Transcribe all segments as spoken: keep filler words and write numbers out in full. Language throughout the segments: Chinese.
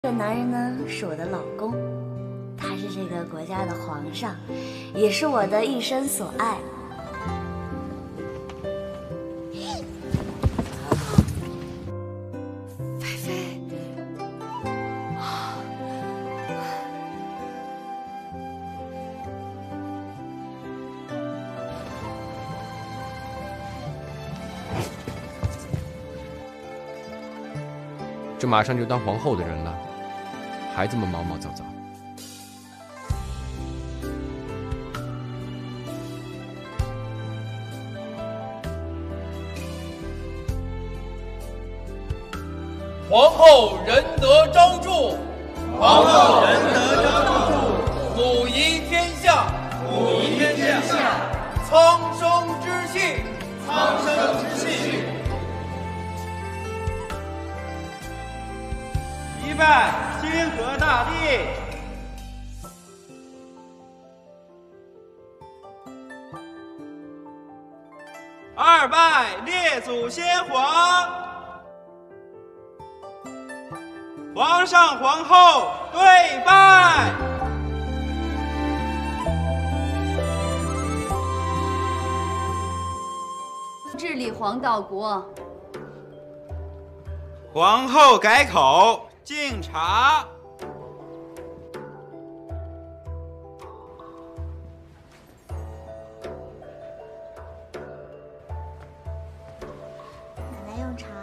这个男人呢是我的老公，他是这个国家的皇上，也是我的一生所爱。菲菲， 这马上就当皇后的人了，还这么毛毛躁躁。 皇后仁德昭著， 皇后仁德昭著， 母仪天下， 母仪天下， 苍生之气， 苍生之气。一拜清河大帝，二拜列祖先皇。皇上皇后对拜。 治理黄道国。 皇后改口，敬茶。 奶奶用茶。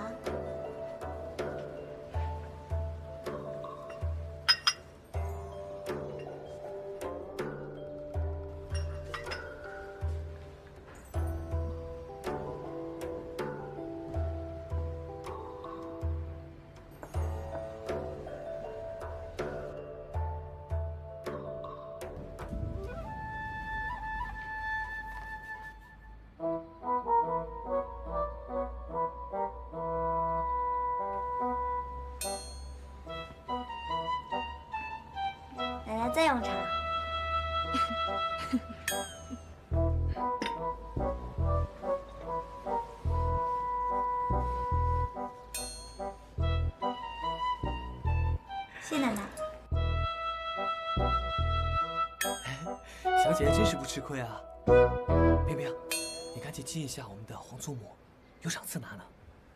奶奶再用茶。谢奶奶。 小姐姐真是不吃亏啊！冰冰，你赶紧记一下我们的皇祖母，有赏赐拿呢。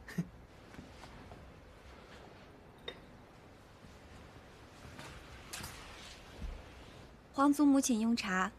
皇祖母请用茶。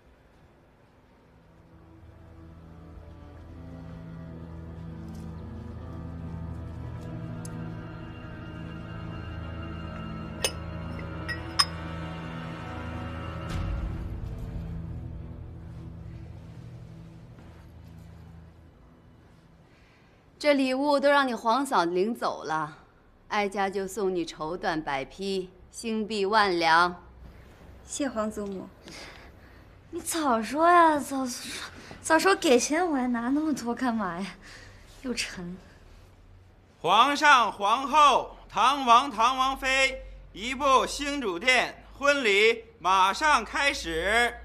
这礼物都让你皇嫂领走了，哀家就送你绸缎百匹，星币万两。 谢皇祖母。 你早说呀，早说早说给钱，我还拿那么多干嘛呀？又沉。 皇上皇后唐王唐王妃移步兴主殿，婚礼马上开始。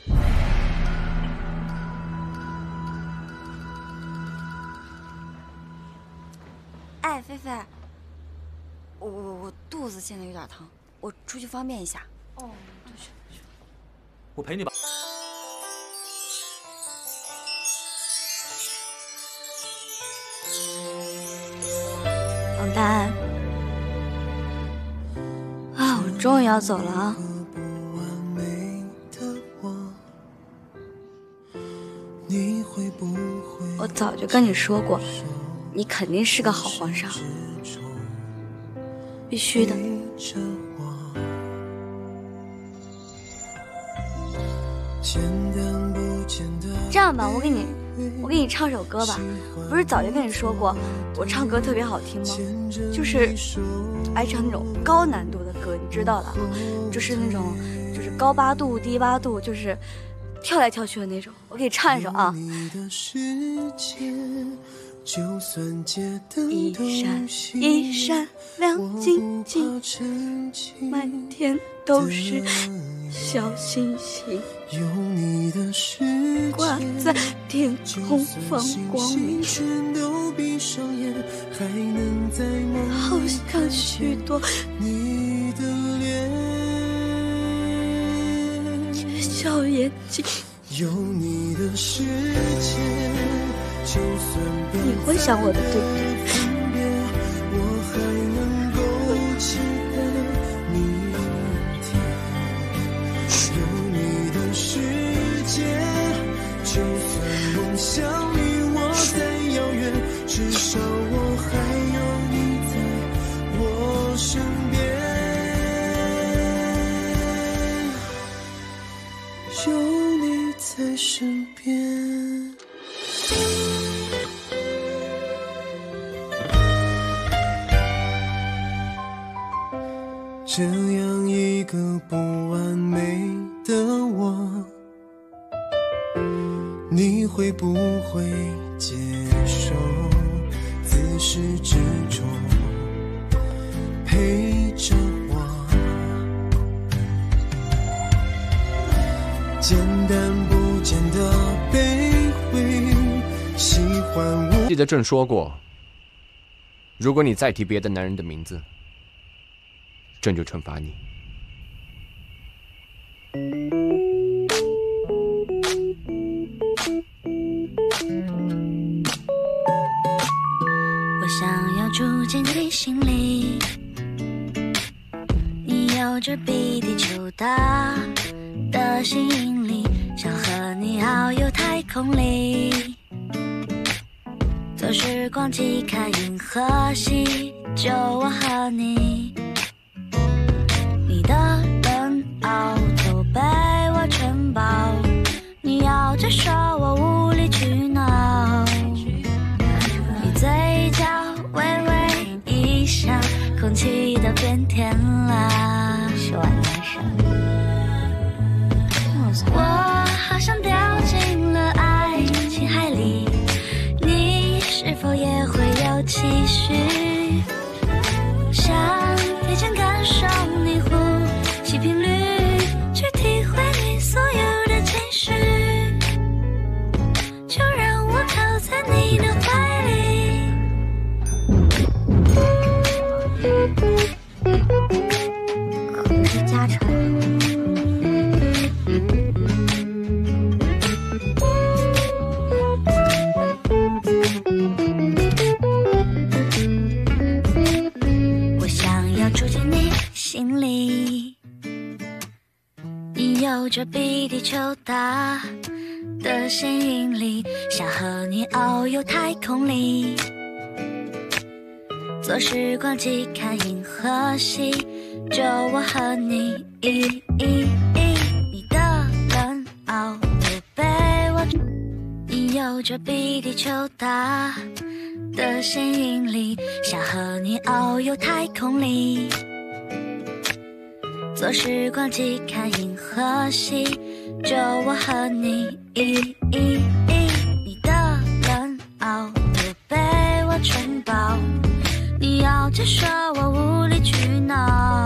哎，菲菲，我我我肚子现在有点疼，我出去方便一下。 哦，对去去。 我陪你吧。 王丹，啊，我终于要走了啊！我早就跟你说过，你肯定是个好皇上，必须的。这样吧，我给你，我给你唱首歌吧。不是早就跟你说过，我唱歌特别好听吗？就是爱唱那种高难度的歌，你知道的，就是那种，就是高八度、低八度，就是跳来跳去的那种。我给你唱一首啊。一闪一闪亮晶晶，满天都是小星星，挂在天空放光明，好像许多的脸， 小眼睛， 有你的世界，就算你会想我的对不对？ 我还能够期待明天。有你的世界，就算梦想离我再遥远，至少我还有你在我身边。有你在身边。这样一个不完美的我，你会不会接受？自始至终陪着我，简单不简的卑微，喜欢我。 记得朕说过，如果你再提别的男人的名字，朕就惩罚你。 我想要住进你心里，你有着比地球大的吸引力，想和你遨游太空里，坐时光机看银河系，就我和你。你的冷傲都被我承包，你要着说我无理取闹，你嘴角微微一笑，空气都变甜了。是晚安生我好像掉进了爱情海里，你是否也会有期许？想贴近感受你呼吸频率，去体会你所有的情绪，就让我靠在你的怀里。 空气加成。 心里，你有着比地球大的吸引力，想和你遨游太空里，坐时光机看银河系，就我和你。你的冷傲都被我，你有着比地球大的吸引力，想和你遨游太空里，坐时光机看银河系，就我和你。你的冷傲都被我承包，你要着说我无理取闹，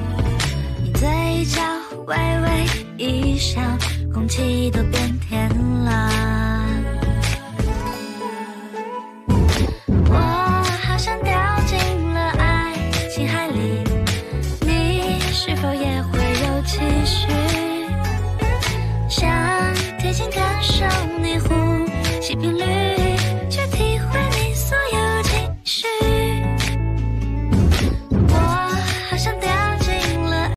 你嘴角微微一笑，空气都变甜了。